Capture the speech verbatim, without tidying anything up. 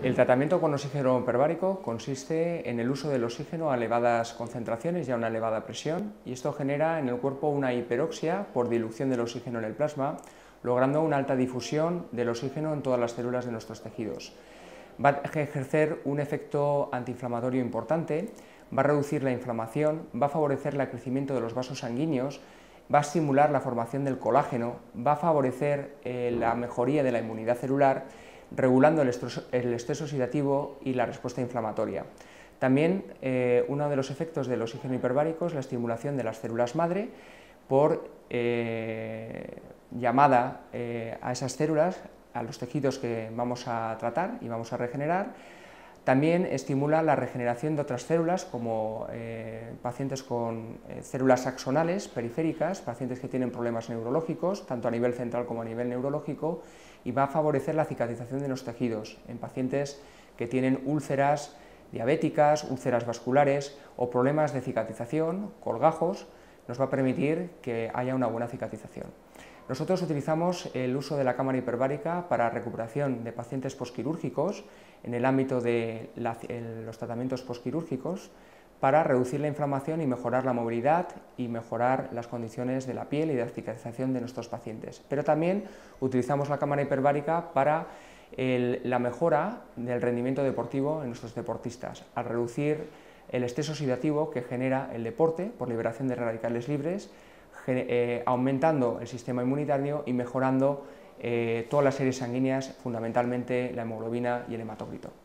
El tratamiento con oxígeno hiperbárico consiste en el uso del oxígeno a elevadas concentraciones y a una elevada presión, y esto genera en el cuerpo una hiperoxia por dilución del oxígeno en el plasma, logrando una alta difusión del oxígeno en todas las células de nuestros tejidos. Va a ejercer un efecto antiinflamatorio importante, va a reducir la inflamación, va a favorecer el crecimiento de los vasos sanguíneos, va a estimular la formación del colágeno, va a favorecer eh, la mejoría de la inmunidad celular, regulando el estrés, el estrés oxidativo y la respuesta inflamatoria. También eh, uno de los efectos del oxígeno hiperbárico es la estimulación de las células madre por eh, llamada eh, a esas células, a los tejidos que vamos a tratar y vamos a regenerar. También estimula la regeneración de otras células, como eh, pacientes con eh, células axonales periféricas, pacientes que tienen problemas neurológicos, tanto a nivel central como a nivel neurológico, y va a favorecer la cicatrización de los tejidos en pacientes que tienen úlceras diabéticas, úlceras vasculares o problemas de cicatrización, colgajos. Nos va a permitir que haya una buena cicatrización. Nosotros utilizamos el uso de la cámara hiperbárica para recuperación de pacientes posquirúrgicos en el ámbito de la, los tratamientos posquirúrgicos para reducir la inflamación y mejorar la movilidad y mejorar las condiciones de la piel y de la cicatrización de nuestros pacientes. Pero también utilizamos la cámara hiperbárica para el, la mejora del rendimiento deportivo en nuestros deportistas, al reducir el estrés oxidativo que genera el deporte por liberación de radicales libres, Eh, aumentando el sistema inmunitario y mejorando eh, todas las series sanguíneas, fundamentalmente la hemoglobina y el hematocrito.